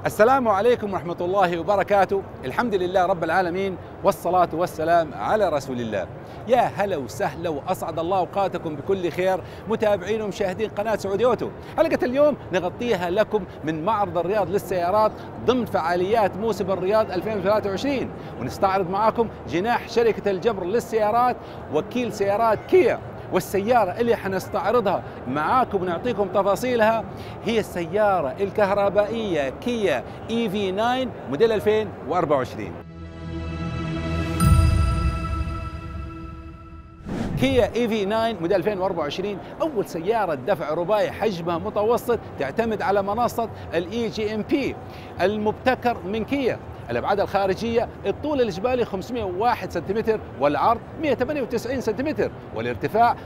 السلام عليكم ورحمة الله وبركاته. الحمد لله رب العالمين، والصلاة والسلام على رسول الله. يا هلا وسهلا وأسعد الله أوقاتكم بكل خير متابعين ومشاهدين قناة سعودي أوتو. حلقة اليوم نغطيها لكم من معرض الرياض للسيارات ضمن فعاليات موسم الرياض 2023، ونستعرض معاكم جناح شركة الجبر للسيارات وكيل سيارات كيا. والسيارة اللي حنستعرضها معاكم ونعطيكم تفاصيلها هي السيارة الكهربائية كيا EV9 موديل 2024. كيا EV9 موديل 2024 أول سيارة دفع رباعي حجمها متوسط تعتمد على منصة EGMP المبتكر من كيا. الأبعاد الخارجية الطول الإجمالي 501 سنتيمتر، والعرض 198 سنتيمتر، والارتفاع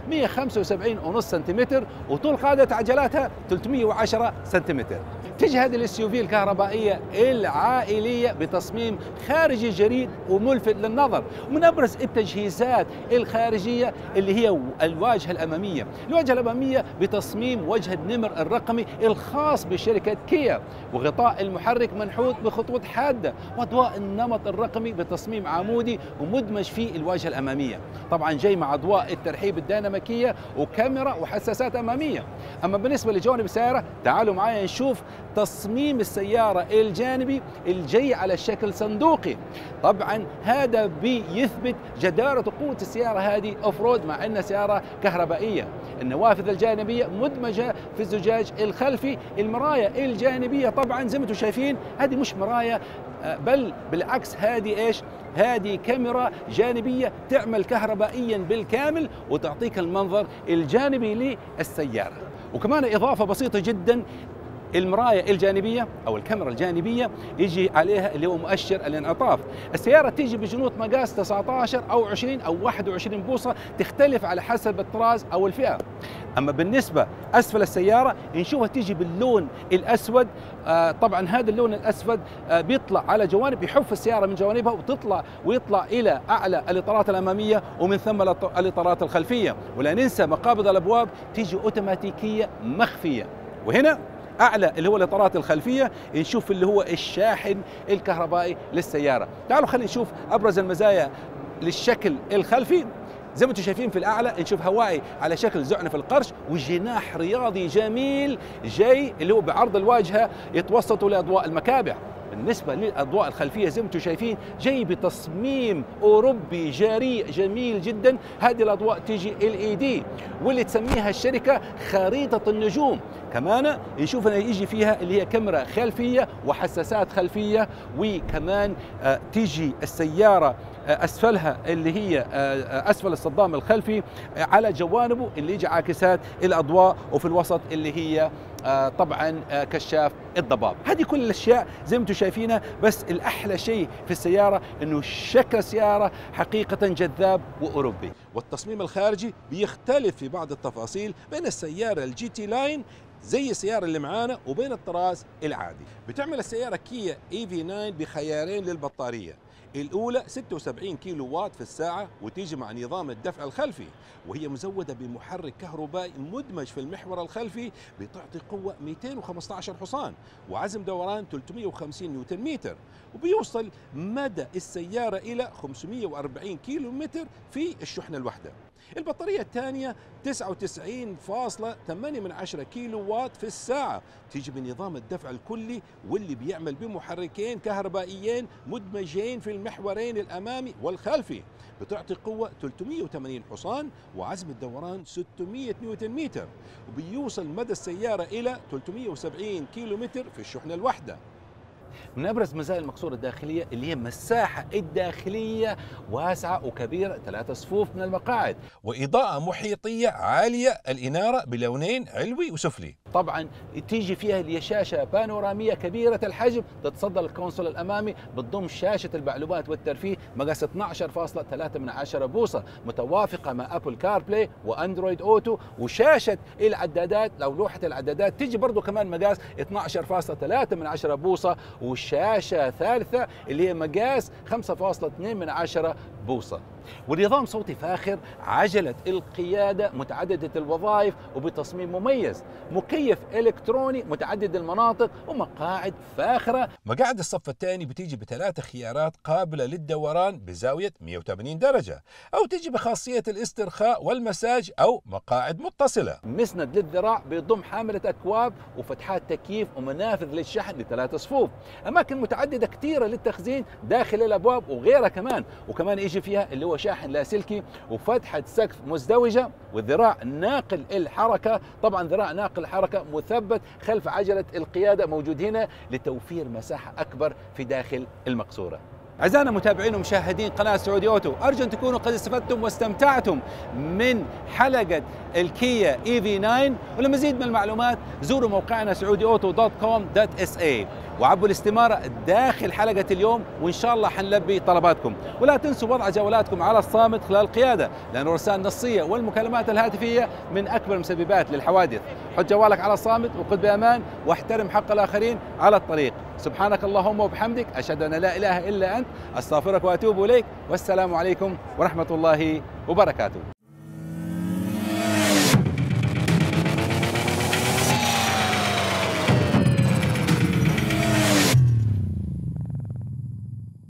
175.5 سنتيمتر، وطول قاعدة عجلاتها 310 سنتيمتر. تجي هذه الاس يو في الكهربائية العائلية بتصميم خارجي جريء وملفت للنظر. ومن أبرز التجهيزات الخارجية اللي هي الواجهة الأمامية. الواجهة الأمامية بتصميم وجه النمر الرقمي الخاص بشركة كيا، وغطاء المحرك منحوت بخطوط حادة، واضواء النمط الرقمي بتصميم عمودي ومدمج في الواجهه الاماميه. طبعا جاي مع اضواء الترحيب الديناميكيه وكاميرا وحساسات اماميه. اما بالنسبه لجوانب السياره تعالوا معايا نشوف تصميم السياره الجانبي الجاي على شكل صندوقي. طبعا هذا بيثبت جداره قوه السياره هذه اوف رود مع انها سياره كهربائيه. النوافذ الجانبيه مدمجه في الزجاج الخلفي. المرايا الجانبيه طبعا زي ما انتم شايفين هذه مش مرايا، بل بالعكس هذه ايش؟ هذه كاميرا جانبيه تعمل كهربائيا بالكامل وتعطيك المنظر الجانبي للسياره. وكمان اضافه بسيطه جدا، المراية الجانبية أو الكاميرا الجانبية يجي عليها اللي هو مؤشر الانعطاف. السيارة تيجي بجنوط مقاس 19 أو 20 أو 21 بوصة، تختلف على حسب الطراز أو الفئة. أما بالنسبة أسفل السيارة نشوفها تيجي باللون الأسود. طبعا هذا اللون الأسود بيطلع على جوانب، يحف السيارة من جوانبها ويطلع إلى أعلى الإطارات الأمامية ومن ثم الإطارات الخلفية. ولا ننسى مقابض الأبواب تيجي أوتوماتيكية مخفية. وهنا أعلى اللي هو الإطارات الخلفية نشوف اللي هو الشاحن الكهربائي للسيارة. تعالوا خلينا نشوف أبرز المزايا للشكل الخلفي. زي ما انتم شايفين في الأعلى نشوف هوائي على شكل زعنف القرش، وجناح رياضي جميل جاي اللي هو بعرض الواجهة يتوسط لأضواء المكابح. بالنسبة للأضواء الخلفية زي ما انتم شايفين جاي بتصميم أوروبي جريء جميل جدا. هذه الأضواء تيجي LED واللي تسميها الشركة خريطة النجوم. كمان نشوف أن يجي فيها اللي هي كاميرا خلفية وحساسات خلفية. وكمان تيجي السيارة أسفلها اللي هي أسفل الصدام الخلفي على جوانبه اللي يجي عاكسات الأضواء، وفي الوسط اللي هي طبعا كشاف الضباب. هذه كل الاشياء زي ما انتم شايفينها، بس الاحلى شيء في السياره انه شكل السياره حقيقه جذاب واوروبي. والتصميم الخارجي بيختلف في بعض التفاصيل بين السياره الجي تي لاين زي السياره اللي معانا وبين الطراز العادي. بتعمل السياره كيا EV9 بخيارين للبطاريه. الأولى 76 كيلو وات في الساعة وتيجي مع نظام الدفع الخلفي، وهي مزودة بمحرك كهربائي مدمج في المحور الخلفي بتعطي قوة 215 حصان وعزم دوران 350 نيوتن متر، وبيوصل مدى السيارة إلى 540 كيلو متر في الشحنة الواحدة. البطارية الثانية 99.8 كيلو وات في الساعة، تيجي بنظام الدفع الكلي واللي بيعمل بمحركين كهربائيين مدمجين في المحورين الأمامي والخلفي، بتعطي قوة 380 حصان وعزم الدوران 600 نيوتن متر، وبيوصل مدى السيارة إلى 370 كيلو متر في الشحنة الواحدة. من ابرز مزايا المقصوره الداخليه اللي هي مساحه الداخليه واسعه وكبيره، 3 صفوف من المقاعد، واضاءه محيطيه عاليه الاناره بلونين علوي وسفلي. طبعا تيجي فيها اللي شاشه بانوراميه كبيره الحجم تتصدر الكونسول الامامي، بتضم شاشه المعلومات والترفيه مقاس 12.3 بوصه متوافقه مع ابل كار بلاي واندرويد اوتو، وشاشه العدادات او لوحه العدادات تيجي برضه كمان مقاس 12.3 بوصه، وشاشة ثالثة اللي هي مقاس 5.2 بوصة. ونظام صوتي فاخر، عجلة القيادة متعددة الوظائف وبتصميم مميز، مكيف مكيف إلكتروني متعدد المناطق ومقاعد فاخرة. مقاعد الصف الثاني بتيجي ب3 خيارات قابلة للدوران بزاوية 180 درجة، أو تيجي بخاصية الاسترخاء والمساج، أو مقاعد متصلة. مسند للذراع بيضم حاملة أكواب وفتحات تكييف ومنافذ للشحن ل3 صفوف. أماكن متعددة كثيرة للتخزين داخل الأبواب وغيرها وكمان يجي فيها اللي هو شاحن لاسلكي وفتحة سقف مزدوجة والذراع ناقل الحركة. طبعا ذراع ناقل الحركة مثبت خلف عجلة القيادة موجود هنا لتوفير مساحة أكبر في داخل المقصورة. أعزائنا متابعين ومشاهدين قناة سعودي أوتو، أرجو أن تكونوا قد استفدتم واستمتعتم من حلقة الكيا EV9. ولمزيد من المعلومات زوروا موقعنا saudiauto.com.sa وعبوا الاستمارة داخل حلقة اليوم، وإن شاء الله حنلبي طلباتكم. ولا تنسوا وضع جوالاتكم على الصامت خلال القيادة، لأن الرسائل النصية والمكالمات الهاتفية من أكبر المسببات للحوادث. حط جوالك على الصامت وقد بأمان واحترم حق الآخرين على الطريق. سبحانك اللهم وبحمدك، أشهد أن لا إله إلا أنت، أستغفرك وأتوب إليك، والسلام عليكم ورحمة الله وبركاته.